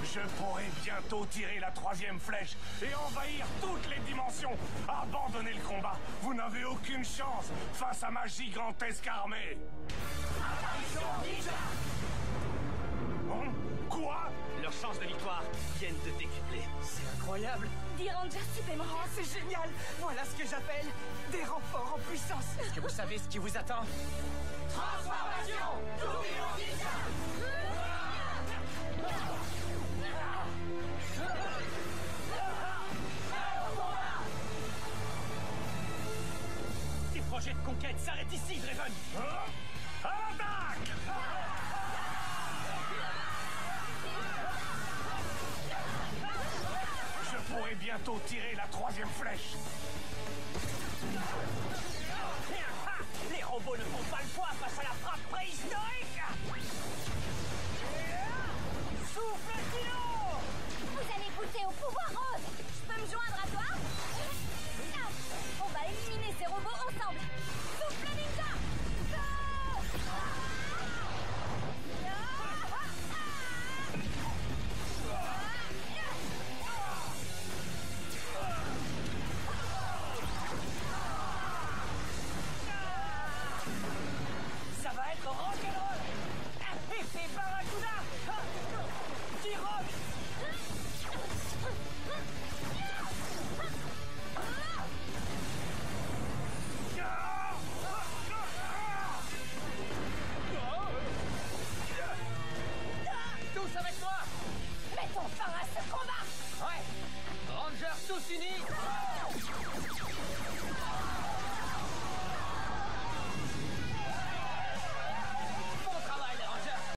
Je pourrai bientôt tirer la 3e flèche et envahir toutes les dimensions. Abandonnez le combat. Vous n'avez aucune chance face à ma gigantesque armée. Apparition ninja. Quoi? Leurs chances de victoire viennent de décupler. C'est incroyable. 10 Rangers supplémentaires. Oh, c'est génial. Voilà ce que j'appelle des renforts en puissance. Est-ce que vous savez ce qui vous attend? Transformation Tourbillon ninja. Tes projets de conquête s'arrêtent ici, Draven. À l'attaque! Je pourrai bientôt tirer la 3e flèche. Les robots ne font pas le poids face à la frappe préhistorique. Souffle Dino. Vous allez goûter au pouvoir rose. Je peux me joindre à toi? On va éliminer ces robots ensemble. Souffle ninja. Ça va être rock'n'roll. Effet Barracuda. T-Rock. Tous avec moi. Mettons fin à ce combat. Ouais. Rangers tous unis.